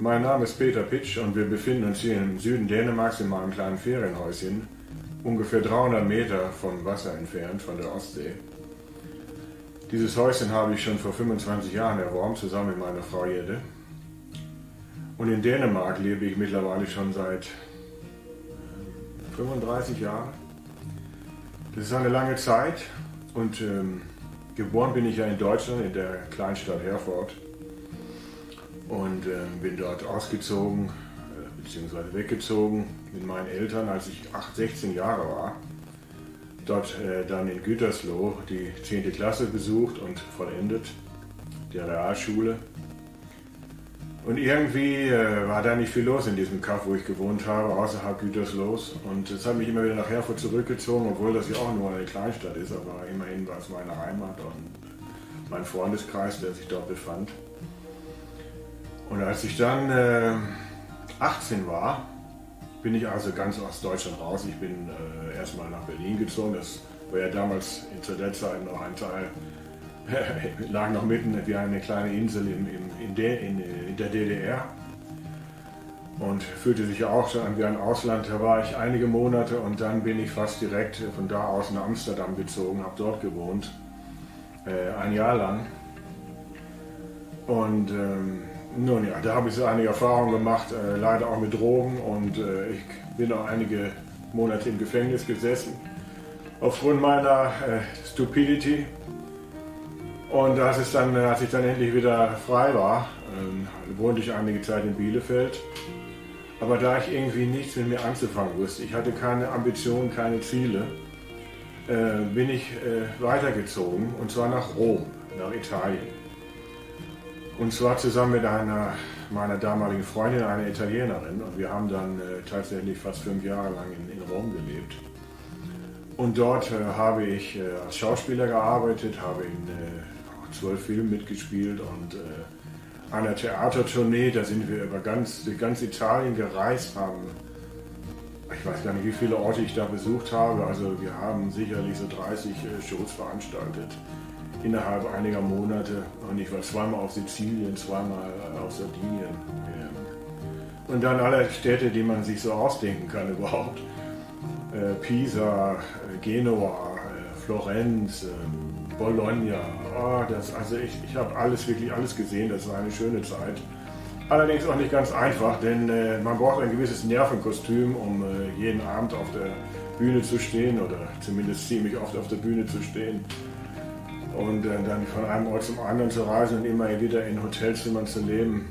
Mein Name ist Peter Pitsch und wir befinden uns hier im Süden Dänemarks in meinem kleinen Ferienhäuschen, ungefähr 300 Meter vom Wasser entfernt, von der Ostsee. Dieses Häuschen habe ich schon vor 25 Jahren erworben, zusammen mit meiner Frau Jette. Und in Dänemark lebe ich mittlerweile schon seit 35 Jahren. Das ist eine lange Zeit und geboren bin ich ja in Deutschland, in der Kleinstadt Herford. Und bin dort ausgezogen, beziehungsweise weggezogen mit meinen Eltern, als ich 16 Jahre war. Dort dann in Gütersloh die 10. Klasse besucht und vollendet, der Realschule. Und irgendwie war da nicht viel los in diesem Kaff, wo ich gewohnt habe, außerhalb Güterslohs. Und es hat mich immer wieder nach Herford zurückgezogen, obwohl das ja auch nur eine Kleinstadt ist, aber immerhin war es meine Heimat und mein Freundeskreis, der sich dort befand. Und als ich dann 18 war, bin ich also ganz aus Deutschland raus. Ich bin erstmal nach Berlin gezogen. Das war ja damals zu der Zeit noch ein Teil, lag noch mitten wie eine kleine Insel in der DDR. Und fühlte sich auch schon an wie ein Ausland. Da war ich einige Monate und dann bin ich fast direkt von da aus nach Amsterdam gezogen, habe dort gewohnt, ein Jahr lang. Und nun ja, da habe ich so einige Erfahrungen gemacht, leider auch mit Drogen und ich bin auch einige Monate im Gefängnis gesessen aufgrund meiner Stupidity. Und als ich dann endlich wieder frei war, wohnte ich einige Zeit in Bielefeld. Aber da ich irgendwie nichts mit mir anzufangen wusste, ich hatte keine Ambitionen, keine Ziele, bin ich weitergezogen und zwar nach Rom, nach Italien. Und zwar zusammen mit meiner damaligen Freundin, einer Italienerin. Und wir haben dann tatsächlich fast 5 Jahre lang in Rom gelebt. Und dort habe ich als Schauspieler gearbeitet, habe in 12 Filmen mitgespielt und einer Theatertournee, da sind wir über ganz Italien gereist, haben, ich weiß gar nicht, wie viele Orte ich da besucht habe, also wir haben sicherlich so 30 Shows veranstaltet innerhalb einiger Monate. Und ich war zweimal auf Sizilien, zweimal auf Sardinien. Und dann alle Städte, die man sich so ausdenken kann überhaupt. Pisa, Genua, Florenz, Bologna. Also ich habe wirklich alles gesehen, das war eine schöne Zeit. Allerdings auch nicht ganz einfach, denn man braucht ein gewisses Nervenkostüm, um jeden Abend auf der Bühne zu stehen oder zumindest ziemlich oft auf der Bühne zu stehen. Und dann von einem Ort zum anderen zu reisen und immer wieder in Hotelzimmern zu leben.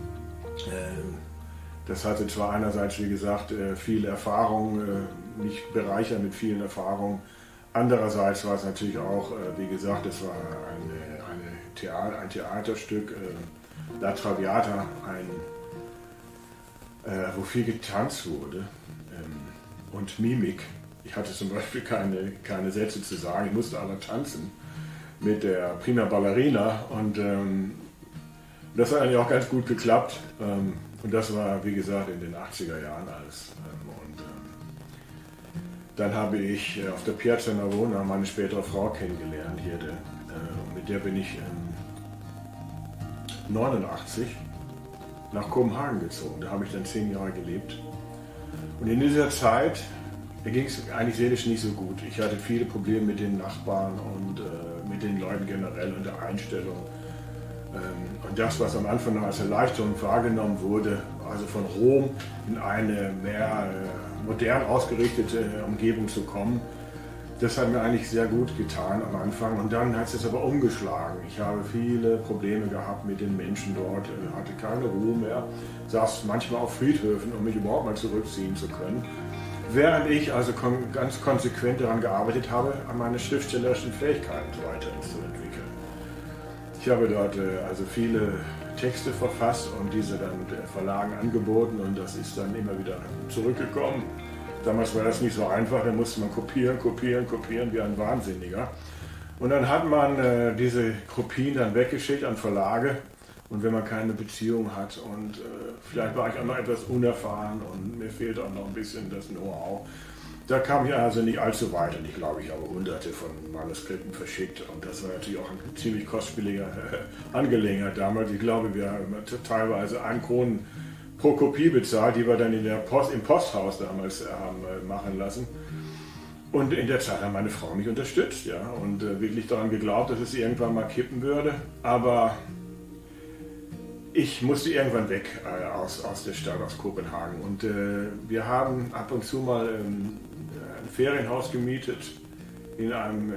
Das hatte zwar einerseits, wie gesagt, viel Erfahrung, mich bereichert mit vielen Erfahrungen. Andererseits war es natürlich auch, wie gesagt, es war ein Theaterstück, La Traviata, wo viel getanzt wurde und Mimik. Ich hatte zum Beispiel keine Sätze zu sagen, ich musste aber tanzen mit der Prima Ballerina und das hat eigentlich auch ganz gut geklappt und das war, wie gesagt, in den 80er Jahren alles. Dann habe ich auf der Piazza Navona meine spätere Frau kennengelernt hier, mit der bin ich 89 nach Kopenhagen gezogen, da habe ich dann 10 Jahre gelebt und in dieser Zeit ging es eigentlich seelisch nicht so gut. Ich hatte viele Probleme mit den Nachbarn und mit den Leuten generell und der Einstellung. Und das, was am Anfang noch als Erleichterung wahrgenommen wurde, also von Rom in eine mehr modern ausgerichtete Umgebung zu kommen, das hat mir eigentlich sehr gut getan am Anfang. Und dann hat es aber umgeschlagen. Ich habe viele Probleme gehabt mit den Menschen dort, hatte keine Ruhe mehr, saß manchmal auf Friedhöfen, um mich überhaupt mal zurückziehen zu können. Während ich also ganz konsequent daran gearbeitet habe, an meine schriftstellerischen Fähigkeiten weiterhin zu entwickeln. Ich habe dort also viele Texte verfasst und diese dann Verlagen angeboten und das ist dann immer wieder zurückgekommen. Damals war das nicht so einfach, da musste man kopieren wie ein Wahnsinniger. Und dann hat man diese Kopien dann weggeschickt an Verlage. Und wenn man keine Beziehung hat und vielleicht war ich auch noch etwas unerfahren und mir fehlt auch noch ein bisschen das Know-how, Da kam ich also nicht allzu weit und ich glaube, ich habe hunderte von Manuskripten verschickt und das war natürlich auch ein ziemlich kostspieliger Angelegenheit damals. Ich glaube, wir haben teilweise 1 Kronen pro Kopie bezahlt, die wir dann im Posthaus damals haben machen lassen. Und in der Zeit hat meine Frau mich unterstützt, ja, und wirklich daran geglaubt, dass es irgendwann mal kippen würde. Aber ich musste irgendwann weg aus der Stadt, aus Kopenhagen. Und wir haben ab und zu mal ein Ferienhaus gemietet in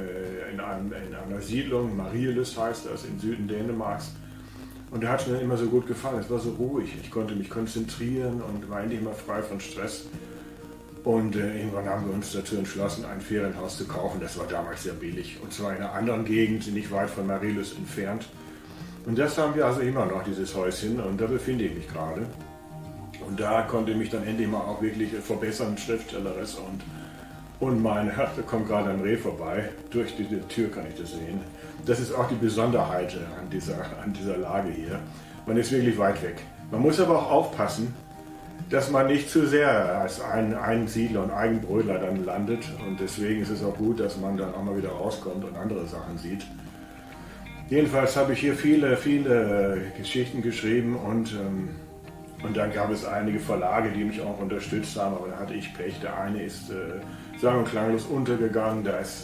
einer Siedlung, Marieløst heißt das, im Süden Dänemarks. Und da hat es mir immer so gut gefallen. Es war so ruhig, ich konnte mich konzentrieren und war endlich mal frei von Stress. Und irgendwann haben wir uns dazu entschlossen, ein Ferienhaus zu kaufen. Das war damals sehr billig. Und zwar in einer anderen Gegend, nicht weit von Marieløst entfernt. Und das haben wir also immer noch, dieses Häuschen. Und da befinde ich mich gerade. Und da konnte ich mich dann endlich mal auch wirklich verbessern, schriftstellerisch. Und da kommt gerade ein Reh vorbei. Durch diese Tür kann ich das sehen. Das ist auch die Besonderheit an dieser Lage hier. Man ist wirklich weit weg. Man muss aber auch aufpassen, dass man nicht zu sehr als ein Siedler und Eigenbrötler dann landet. Und deswegen ist es auch gut, dass man dann auch mal wieder rauskommt und andere Sachen sieht. Jedenfalls habe ich hier viele Geschichten geschrieben und dann gab es einige Verlage, die mich auch unterstützt haben, aber da hatte ich Pech. Der eine ist sang- und klanglos untergegangen,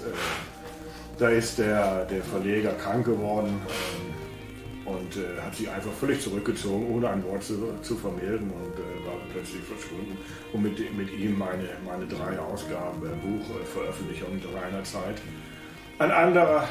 da ist der Verleger krank geworden. Und hat sich einfach völlig zurückgezogen, ohne ein Wort zu vermelden und war plötzlich verschwunden. Und mit ihm meine 3 Ausgaben, Buchveröffentlichungen zu einer Zeit. Ein anderer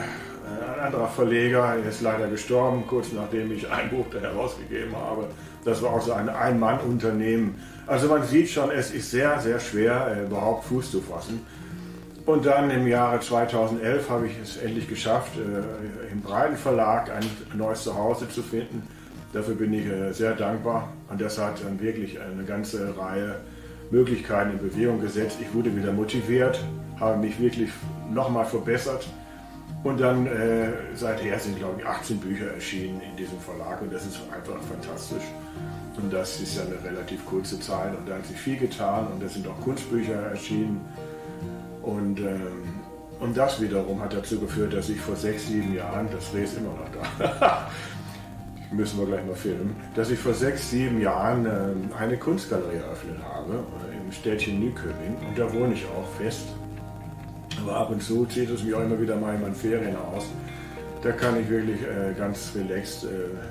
Verleger ist leider gestorben, kurz nachdem ich ein Buch da herausgegeben habe. Das war auch so ein Ein-Mann-Unternehmen. Also man sieht schon, es ist sehr, sehr schwer, überhaupt Fuß zu fassen. Und dann im Jahre 2011 habe ich es endlich geschafft, im Breiten Verlag ein neues Zuhause zu finden. Dafür bin ich sehr dankbar und das hat dann wirklich eine ganze Reihe Möglichkeiten in Bewegung gesetzt. Ich wurde wieder motiviert, habe mich wirklich nochmal verbessert und dann seither sind, glaube ich, 18 Bücher erschienen in diesem Verlag und das ist einfach fantastisch. Und das ist ja eine relativ kurze Zeit und da hat sich viel getan und es sind auch Kunstbücher erschienen. Und das wiederum hat dazu geführt, dass ich vor 6, 7 Jahren, das Reh ist immer noch da, müssen wir gleich mal filmen, dass ich vor 6, 7 Jahren eine Kunstgalerie eröffnet habe im Städtchen Nyköping und da wohne ich auch fest. Aber ab und zu zieht es mich auch immer wieder mal in mein Ferienhaus. Da kann ich wirklich ganz relaxed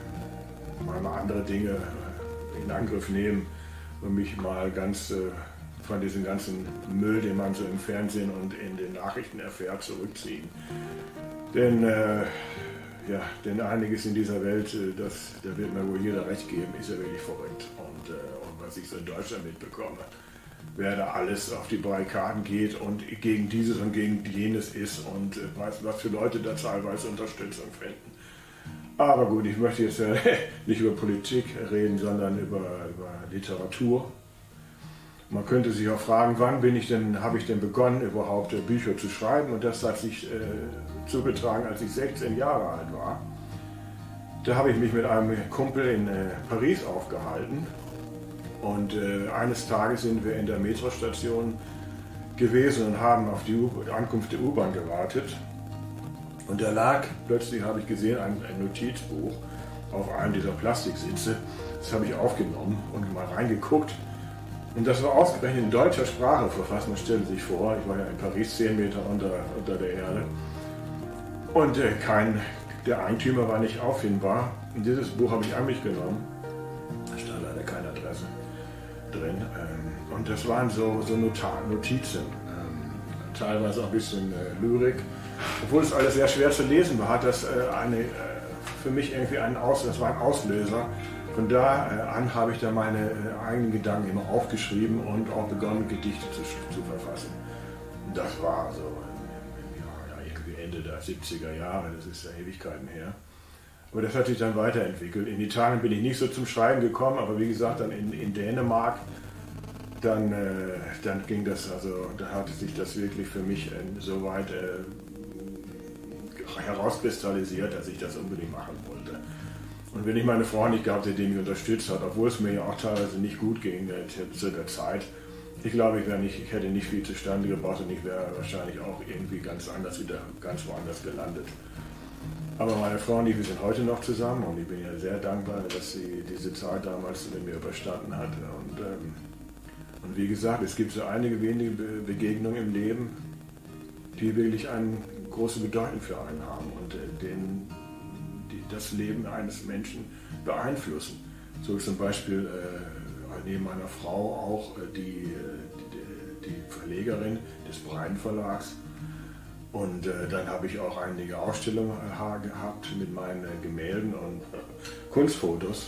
mal andere Dinge in Angriff nehmen und mich mal ganz von diesem ganzen Müll, den man so im Fernsehen und in den Nachrichten erfährt, zurückziehen. Denn einiges in dieser Welt, da wird mir wohl jeder recht geben, ist ja wirklich verrückt. Und was ich so in Deutschland mitbekomme, wer da alles auf die Barrikaden geht und gegen dieses und gegen jenes ist und was für Leute da teilweise Unterstützung finden. Aber gut, ich möchte jetzt nicht über Politik reden, sondern über Literatur. Man könnte sich auch fragen, wann habe ich denn begonnen, überhaupt Bücher zu schreiben? Und das hat sich zugetragen, als ich 16 Jahre alt war. Da habe ich mich mit einem Kumpel in Paris aufgehalten. Und eines Tages sind wir in der Metrostation gewesen und haben auf die Ankunft der U-Bahn gewartet. Und da lag, plötzlich habe ich gesehen, ein Notizbuch auf einem dieser Plastiksitze. Das habe ich aufgenommen und mal reingeguckt. Und das war ausgerechnet in deutscher Sprache verfasst. Man stellt sich vor, ich war ja in Paris 10 Meter unter der Erde. Und der Eigentümer war nicht auffindbar. Und dieses Buch habe ich an mich genommen. Da stand leider keine Adresse drin. Und das waren so Notizen. Teilweise auch ein bisschen Lyrik. Obwohl es alles sehr schwer zu lesen war, hat das für mich irgendwie das war ein Auslöser. Von da an habe ich dann meine eigenen Gedanken immer aufgeschrieben und auch begonnen, Gedichte zu verfassen. Und das war so irgendwie Ende der 70er Jahre, das ist ja Ewigkeiten her. Aber das hat sich dann weiterentwickelt. In Italien bin ich nicht so zum Schreiben gekommen, aber wie gesagt, dann in Dänemark, dann ging das, also da hat sich das wirklich für mich so weit herauskristallisiert, dass ich das unbedingt machen wollte. Und wenn ich meine Frau nicht gehabt hätte, die mich unterstützt hat, obwohl es mir ja auch teilweise nicht gut ging zu der Zeit, Ich glaube, ich hätte nicht viel zustande gebracht und ich wäre wahrscheinlich auch irgendwie ganz woanders gelandet. Aber meine Frau und ich, wir sind heute noch zusammen und ich bin ja sehr dankbar, dass sie diese Zeit damals mit mir überstanden hat. Und wie gesagt, es gibt so einige wenige Begegnungen im Leben, die wirklich eine große Bedeutung für einen haben und die das Leben eines Menschen beeinflussen. So zum Beispiel neben meiner Frau auch die Verlegerin des Breiten Verlags. Und dann habe ich auch einige Ausstellungen gehabt mit meinen Gemälden und Kunstfotos,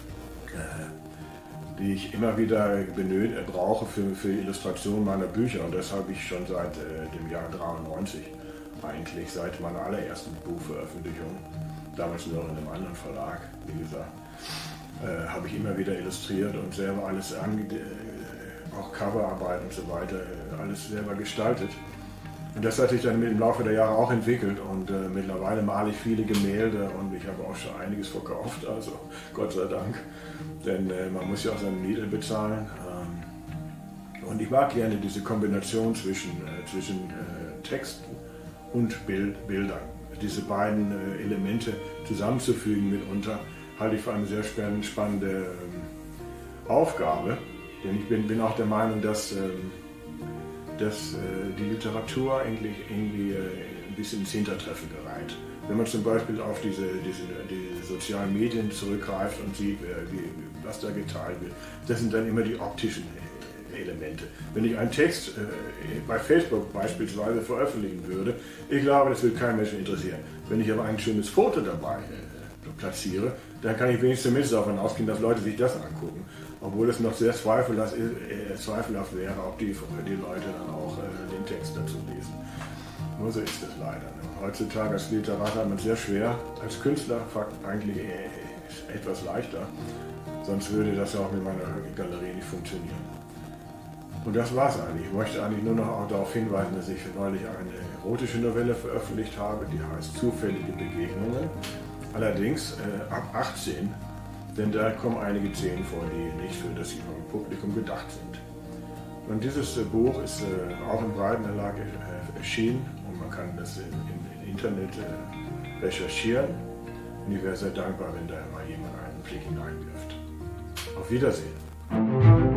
die ich immer wieder brauche für Illustration meiner Bücher. Und das habe ich schon seit dem Jahr 93, eigentlich seit meiner allerersten Buchveröffentlichung, damals nur in einem anderen Verlag, wie gesagt, habe ich immer wieder illustriert und selber alles auch Coverarbeit und so weiter, alles selber gestaltet. Und das hat sich dann im Laufe der Jahre auch entwickelt und mittlerweile male ich viele Gemälde und ich habe auch schon einiges verkauft, also Gott sei Dank, denn man muss ja auch seine Miete bezahlen. Und ich mag gerne diese Kombination zwischen Texten und Bildern. Diese beiden Elemente zusammenzufügen mitunter, halte ich für eine sehr spannende Aufgabe, denn ich bin auch der Meinung, dass die Literatur eigentlich irgendwie ein bisschen ins Hintertreffen gerät. Wenn man zum Beispiel auf die sozialen Medien zurückgreift und sieht, was da geteilt wird, das sind dann immer die optischen Elemente. Wenn ich einen Text bei Facebook beispielsweise veröffentlichen würde, ich glaube, das würde keinen Menschen interessieren. Wenn ich aber ein schönes Foto dabei platziere, dann kann ich wenigstens davon ausgehen, dass Leute sich das angucken. Obwohl es noch sehr zweifelhaft wäre, ob die Leute dann auch den Text dazu lesen. Nur so ist es leider. Ne? Heutzutage als Literat hat man es sehr schwer, als Künstler eigentlich etwas leichter. Sonst würde das ja auch mit meiner Galerie nicht funktionieren. Und das war's eigentlich. Ich möchte eigentlich nur noch auch darauf hinweisen, dass ich neulich eine erotische Novelle veröffentlicht habe, die heißt Zufällige Begegnungen. Allerdings ab 18, denn da kommen einige Szenen vor, die nicht für das Publikum gedacht sind. Und dieses Buch ist auch im Breiten Verlag erschienen und man kann das im Internet recherchieren. Und ich wäre sehr dankbar, wenn da mal jemand einen Blick hineinwirft. Auf Wiedersehen.